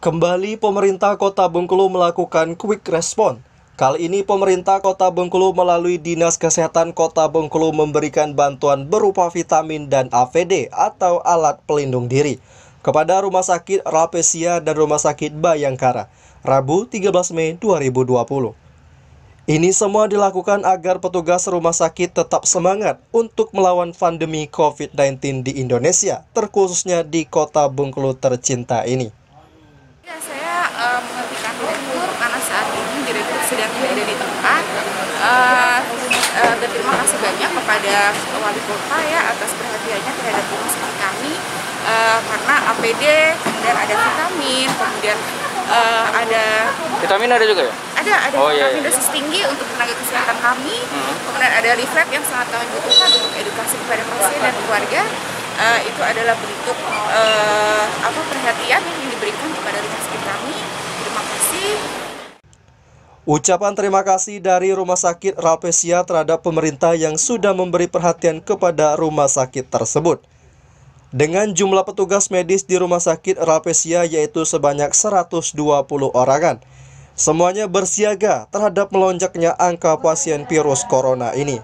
Kembali pemerintah Kota Bengkulu melakukan quick response. Kali ini pemerintah Kota Bengkulu melalui Dinas Kesehatan Kota Bengkulu memberikan bantuan berupa vitamin dan APD atau alat pelindung diri kepada Rumah Sakit Ralpesia dan Rumah Sakit Bayangkara, Rabu 13 Mei 2020. Ini semua dilakukan agar petugas rumah sakit tetap semangat untuk melawan pandemi COVID-19 di Indonesia, terkhususnya di Kota Bengkulu tercinta ini. Ya, saya menghentikan direktur karena saat ini direktur sedang tidak ada di tempat. Berterima kasih banyak kepada wali kota ya atas perhatiannya terhadap rumah sakit kami, karena APD, kemudian ada vitamin, kemudian ada vitamin ada juga ya? Ada vitamin dosis tinggi untuk tenaga kesehatan kami, kemudian ada leaflet yang sangat kami butuhkan untuk edukasi kepada pasien dan keluarga. Itu adalah bentuk perhatian yang diberikan kepada rumah sakit kami. Terima kasih. Ucapan terima kasih dari Rumah Sakit Ralpesia terhadap pemerintah yang sudah memberi perhatian kepada rumah sakit tersebut. Dengan jumlah petugas medis di Rumah Sakit Ralpesia yaitu sebanyak 120 orangan. Semuanya bersiaga terhadap melonjaknya angka pasien virus corona ini.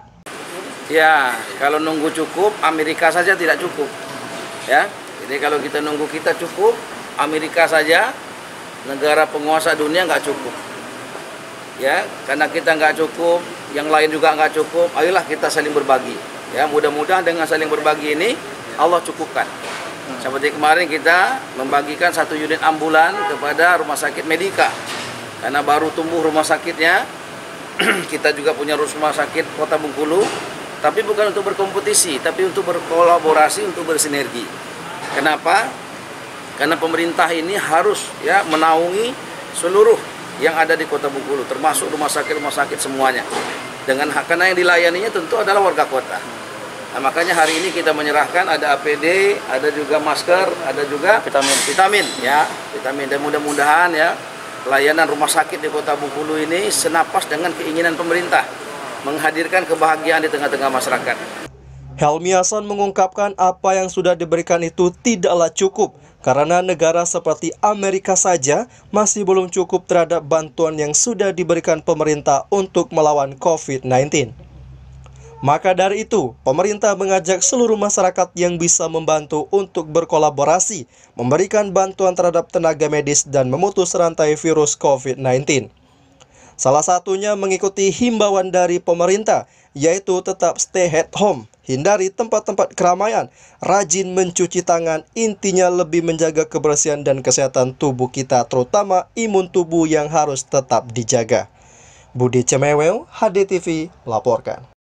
Ya, kalau nunggu cukup, Amerika saja tidak cukup. Ya, jadi kalau kita nunggu kita cukup, Amerika saja, negara penguasa dunia nggak cukup. Ya, karena kita nggak cukup, yang lain juga nggak cukup, ayolah kita saling berbagi. Ya, mudah-mudahan dengan saling berbagi ini, Allah cukupkan. Seperti kemarin kita membagikan 1 unit ambulan kepada Rumah Sakit Medika. Karena baru tumbuh rumah sakitnya, kita juga punya rumah sakit Kota Bengkulu. Tapi bukan untuk berkompetisi, tapi untuk berkolaborasi, untuk bersinergi. Kenapa? Karena pemerintah ini harus ya menaungi seluruh yang ada di Kota Bengkulu, termasuk rumah sakit semuanya. Karena yang dilayaninya tentu adalah warga kota. Nah, makanya hari ini kita menyerahkan ada APD, ada juga masker, ada juga vitamin ya, vitamin. Dan mudah-mudahan ya pelayanan rumah sakit di Kota Bengkulu ini senapas dengan keinginan pemerintah menghadirkan kebahagiaan di tengah-tengah masyarakat. Helmi Hasan mengungkapkan apa yang sudah diberikan itu tidaklah cukup karena negara seperti Amerika saja masih belum cukup terhadap bantuan yang sudah diberikan pemerintah untuk melawan COVID-19. Maka dari itu, pemerintah mengajak seluruh masyarakat yang bisa membantu untuk berkolaborasi, memberikan bantuan terhadap tenaga medis dan memutus rantai virus COVID-19. Salah satunya mengikuti himbauan dari pemerintah, yaitu tetap stay at home, hindari tempat-tempat keramaian, rajin mencuci tangan, intinya lebih menjaga kebersihan dan kesehatan tubuh kita, terutama imun tubuh yang harus tetap dijaga. Budi Cemewel, HDTV, laporkan.